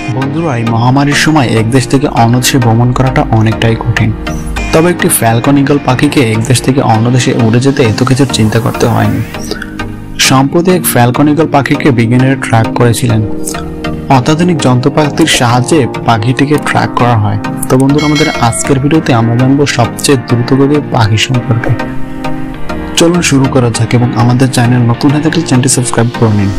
বন্ধুরা, এই মহামারীর সময় এক দেশ থেকে অন্য দেশে ভ্রমণ করাটা অনেকটাই কঠিন। তবে একটি ফ্যালকন ঈগল পাখিকে এক দেশ থেকে অন্য দেশে উড়ে যেতে এত কিছু চিন্তা করতে হয়নি। সম্প্রতি এক ফ্যালকন ঈগল পাখিকে বিজ্ঞানীরা ট্র্যাক করেছিলেন। অত্যাধুনিক যন্ত্রপাতির সাহায্যে পাখিটিকে ট্র্যাক করা হয়। তো বন্ধুরা, আমাদের আজকের ভিডিওতে আমরা জানবো সবচেয়ে দ্রুতগতির পাখি সম্পর্কে। চলুন শুরু করা যাক, এবং আমাদের চ্যানেল নতুন হয়ে থাকলে চ্যানেলটি সাবস্ক্রাইব করে নিন।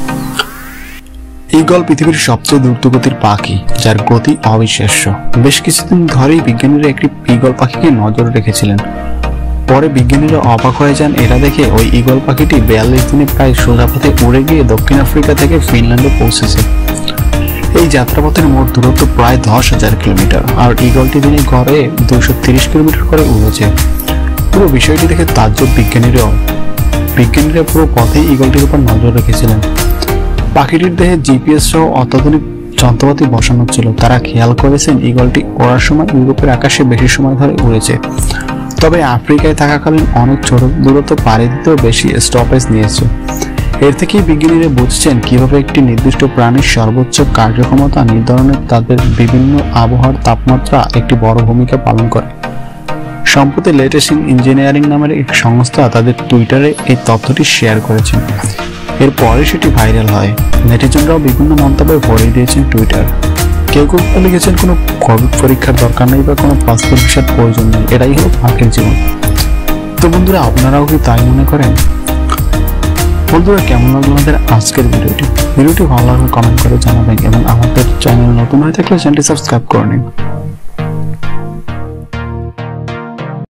ঈগল পৃথিবীর সবচেয়ে দ্রুতগতির পাখি, যার গতি অবিশ্বাস্য। বেশ কিছুদিন ধরেই বিজ্ঞানীরা একটি ঈগল পাখিকে নজর রেখেছিলেন। পরে বিজ্ঞানীরা অবাক হয়ে যান এটা দেখে ওই ঈগল পাখিটি 42 দিনে প্রায় সোজা পথে উড়ে গিয়ে দক্ষিণ আফ্রিকা থেকে ফিনল্যান্ডে পৌঁছেছে। এই যাত্রাপথের মোট দূরত্ব প্রায় 10,000 কিলোমিটার, আর ঈগলটি দিনে গড়ে 230 কিলোমিটার করে উড়েছে। পুরো বিষয়টি দেখে তাজ্জব বিজ্ঞানীরা পুরো পথেই ঈগলটির উপর নজর রেখেছিলেন। পাখিটির দেহে জিপিএস সহ অত্যাধুনিক যন্ত্রপাতি বসানো ছিল। তারা খেয়াল করেছেন ঈগলটি ওড়ার সময় ইউরোপের আকাশে বেশি সময় ধরে উড়েছে, তবে আফ্রিকায় থাকাকালীন অনেক ছোট দূরত্ব পাড়ি দিতেও বেশি স্টপেজ নিয়েছে। এর থেকেই বিজ্ঞানীরা বুঝছেন কিভাবে একটি নির্দিষ্ট প্রাণীর সর্বোচ্চ কার্যক্ষমতা নির্ধারণে তাদের বিভিন্ন আবহাওয়ার তাপমাত্রা একটি বড় ভূমিকা পালন করে। সম্প্রতি লেটেস্ট ইঞ্জিনিয়ারিং নামের একটি সংস্থা তাদের টুইটারে এই তথ্যটি শেয়ার করেছেন। এরপরে সেটি ভাইরাল হয়। নেটিজনরাও বিভিন্ন মন্তব্যে ভরিয়ে দিয়েছেন টুইটার। কেউ লিখেছেন কোনো কোভিড পরীক্ষার দরকার নেই বা কোনো পাসপোর্ট ভিসার প্রয়োজন নেই, এটাই হলো পাখির জীবন। তো বন্ধুরা, আপনারাও কি তাই মনে করেন? বন্ধুরা, কেমন লাগলো আমাদের আজকের ভিডিওটি ভালো লাগলে কমেন্ট করে জানাবেন, এবং আমাদের চ্যানেল নতুন হয়ে থাকলে চ্যানেলটি সাবস্ক্রাইব করে নিন।